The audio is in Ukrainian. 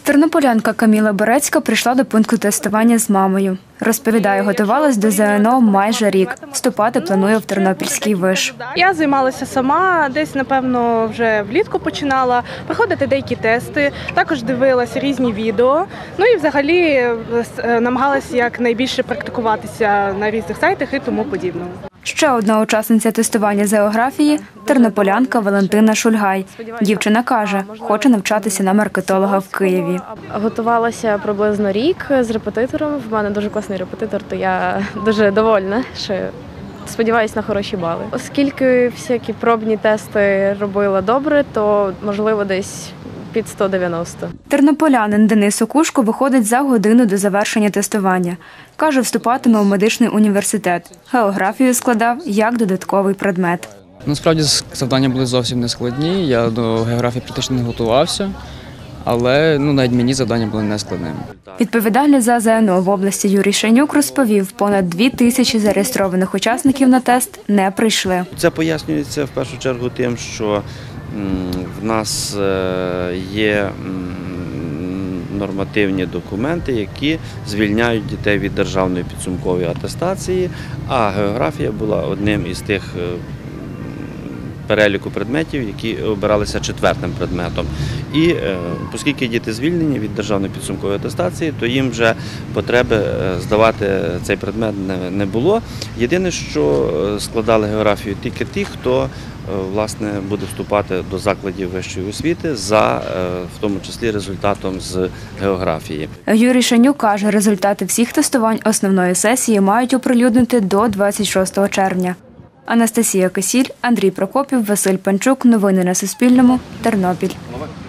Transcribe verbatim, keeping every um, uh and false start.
Тернополянка Каміла Борецька прийшла до пункту тестування з мамою. Розповідає, готувалась до ЗНО майже рік. Вступати планує в Тернопільський виш. Я займалася сама, десь, напевно, вже влітку починала проходити деякі тести, також дивилася різні відео. Ну і взагалі намагалася якнайбільше практикуватися на різних сайтах і тому подібному. Ще одна учасниця тестування з географії – тернополянка Валентина Шульгай. Дівчина каже, хоче навчатися на маркетолога в Києві. Готувалася приблизно рік з репетитором. В мене дуже класний репетитор, то я дуже довольна, що сподіваюся на хороші бали. Оскільки всякі пробні тести робила добре, то, можливо, десь під сто дев'яносто. Тернополянин Денис Окушко виходить за годину до завершення тестування. Каже, вступатиме у медичний університет. Географію складав як додатковий предмет. Насправді завдання були зовсім не складні, я до географії практично не готувався, але ну, навіть мені завдання були не складними. Відповідальний за ЗНО в області Юрій Шанюк розповів, понад дві тисячі зареєстрованих учасників на тест не прийшли. Це пояснюється в першу чергу тим, що в нас є нормативні документи, які звільняють дітей від державної підсумкової атестації, а географія була одним із тих переліку предметів, які обиралися четвертим предметом. І оскільки діти звільнені від державної підсумкової атестації, то їм вже потреби здавати цей предмет не було. Єдине, що складали географію тільки ті, хто власне буде вступати до закладів вищої освіти за, в тому числі, результатом з географії. Юрій Шанюк каже, результати всіх тестувань основної сесії мають оприлюднити до двадцять шостого червня. Анастасія Кисіль, Андрій Прокопів, Василь Панчук. Новини на Суспільному. Тернопіль.